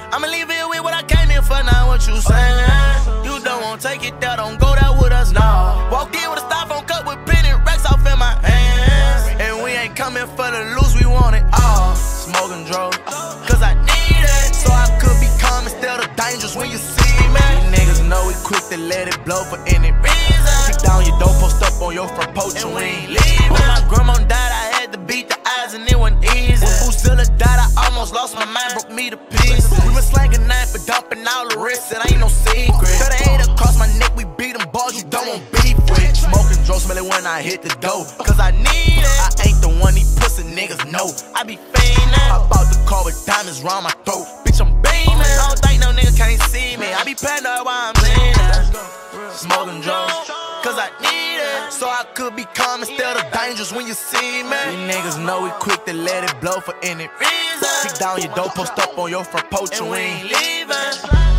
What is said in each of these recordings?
I'ma leave it with what I came here for, now what you saying? You don't want take it there, don't go there with us, nah. Walked in with a styrofoam cup with penny racks off in my hands. And we ain't coming for the loose, we want it all. Smoking drugs, cause I need it. So I could be calm instead of dangerous when you see me. You niggas know we quick to let it blow for any reason. Kick down your door, post up on your front porch and we ain't leaving. When my grandma died, I had to beat the eyes and it wasn't easy. When Buzilla died, I almost lost my mind, broke me to pieces. We been slanging knife for dumping all the risks, it ain't no secret. Cut a head across my neck, we beat them boys you don't want beef with. Smoking drugs, smell it when I hit the door, cause I need it. I ain't the one these pussy niggas know. I be fiendin'. Hop out the car with diamonds round my throat, bitch I'm beaming. I don't think no nigga can't see me, I be paranoid while I'm leaning. Smoking drugs, cause I need it. So I could be calm instead of dangerous when you see me. You niggas know we quick to let it blow for any reason. Kick down your door, post up on your front porch and we ain't leaving.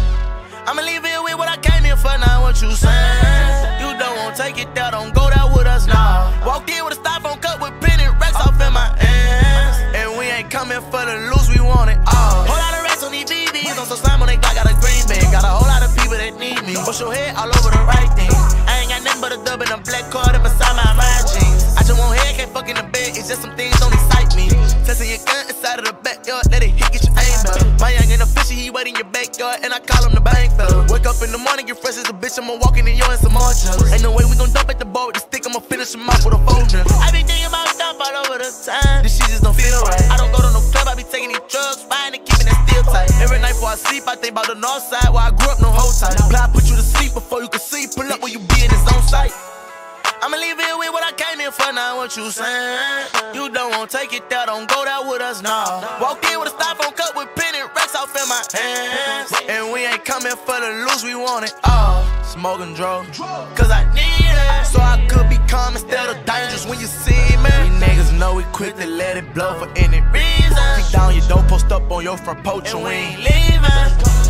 I'ma leave it with what I came here for, now what you saying? You don't want take it there, don't go there with us, nah. Walked in with a styrofoam cup with penny racks off in my hands. And we ain't coming for the loose, we want it all. Whole lot of racks on these BBs, on some slime on they got a green bag. Got a whole lot of people that need me. Push your head all over the right thing. I ain't got nothing but a dub and a black card up beside my jeans. I just want head, can't fuck in the bed, it's just some things don't excite me. Testing your gun inside of the backyard, let it hit, get your aim up. My young and official, he wait in your backyard, and I call him the bank fella. Wake up in the morning, get fresh as a bitch, I'ma walk in and and some more chucks. Ain't no way we gon' dump at the boat with the stick, I'ma finish him off with a folder. I be thinking about dump all over the time, this shit just don't feel right. I don't go to no club, I be taking these drugs, fine and keeping it still tight. Every night before I sleep, I think about the north side, where I grew up, no whole time. Plot put you to sleep before you can see, pull up where you be in his own sight. I'ma leave it with what I came here for, now what you saying? You don't want take it there, don't go there with us, nah. Walked in with a styrofoam cup with penny racks off in my hands. And we ain't coming for the loose, we want it all. Smoking drugs, cause I need it. So I could be calm instead of dangerous when you see me. You niggas know we quick to let it blow for any reason. Kick down your door, post up on your front porch and we ain't leaving.